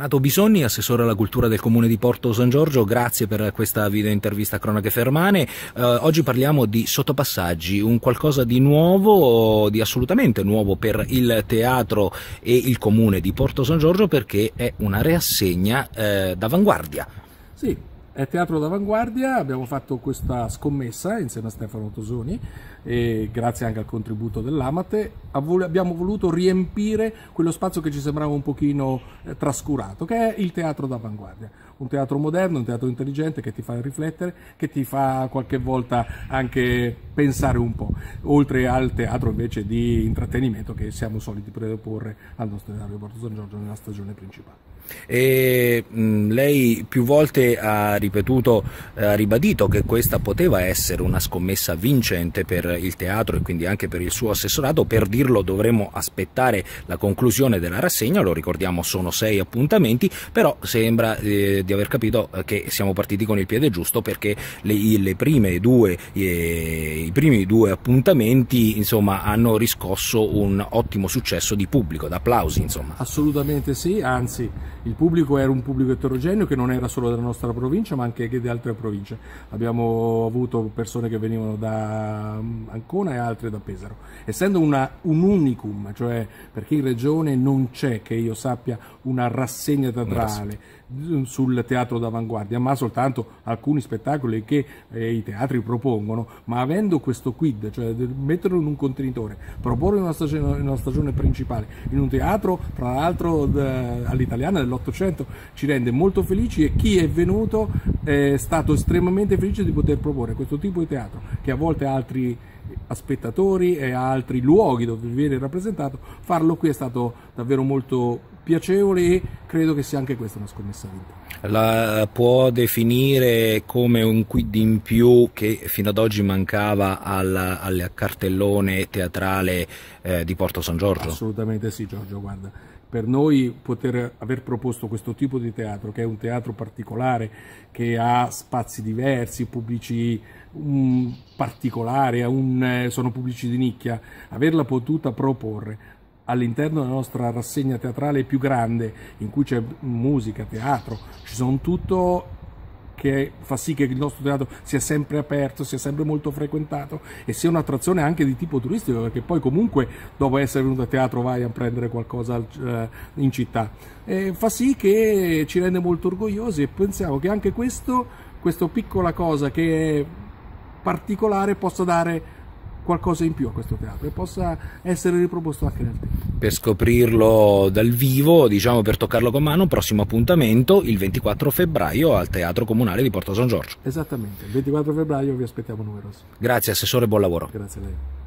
Renato Bisonni, assessore alla cultura del comune di Porto San Giorgio, grazie per questa video intervista a Cronache Fermane. Oggi parliamo di Sottopassaggi, un qualcosa di nuovo, di assolutamente nuovo per il teatro e il comune di Porto San Giorgio, perché è una rassegna d'avanguardia. Sì, è teatro d'avanguardia, abbiamo fatto questa scommessa insieme a Stefano Tosoni e grazie anche al contributo dell'Amate abbiamo voluto riempire quello spazio che ci sembrava un pochino trascurato, che è il teatro d'avanguardia. Un teatro moderno, un teatro intelligente che ti fa riflettere, che ti fa qualche volta anche pensare un po', oltre al teatro invece di intrattenimento che siamo soliti proporre al nostro teatro di Porto San Giorgio nella stagione principale. E lei più volte ha ribadito che questa poteva essere una scommessa vincente per il teatro e quindi anche per il suo assessorato. Per dirlo dovremmo aspettare la conclusione della rassegna, lo ricordiamo sono 6 appuntamenti, però sembra di aver capito che siamo partiti con il piede giusto, perché i primi due appuntamenti insomma hanno riscosso un ottimo successo di pubblico, d'applausi insomma. Assolutamente sì, anzi il pubblico era un pubblico eterogeneo che non era solo della nostra provincia ma anche di altre province. Abbiamo avuto persone che venivano da Ancona e altre da Pesaro, essendo un unicum, cioè perché in regione non c'è, che io sappia, una rassegna teatrale sul teatro d'avanguardia, ma soltanto alcuni spettacoli che i teatri propongono, ma avendo questo quid, cioè metterlo in un contenitore, proporre una stagione principale in un teatro, tra l'altro all'italiana dell'Ottocento, ci rende molto felici, e chi è venuto è stato estremamente felice di poter proporre questo tipo di teatro, che a volte altri spettatori e altri luoghi dove viene rappresentato. Farlo qui è stato davvero molto piacevole e credo che sia anche questa una scommessa vinta. La può definire come un quid in più che fino ad oggi mancava al cartellone teatrale di Porto San Giorgio? Assolutamente sì, Giorgio, guarda, per noi poter aver proposto questo tipo di teatro, che è un teatro particolare, che ha spazi diversi, pubblici particolari, sono pubblici di nicchia, averla potuta proporre all'interno della nostra rassegna teatrale più grande, in cui c'è musica, teatro, ci sono tutto, che fa sì che il nostro teatro sia sempre aperto, sia sempre molto frequentato e sia un'attrazione anche di tipo turistico, perché poi comunque dopo essere venuto a teatro vai a prendere qualcosa in città, e fa sì che ci rende molto orgogliosi, e pensiamo che anche questa piccola cosa che è particolare possa dare qualcosa in più a questo teatro e possa essere riproposto anche nel tempo. Per scoprirlo dal vivo, diciamo, per toccarlo con mano, prossimo appuntamento il 24 febbraio al Teatro Comunale di Porto San Giorgio. Esattamente, il 24 febbraio vi aspettiamo numerosi. Grazie assessore, buon lavoro. Grazie a lei.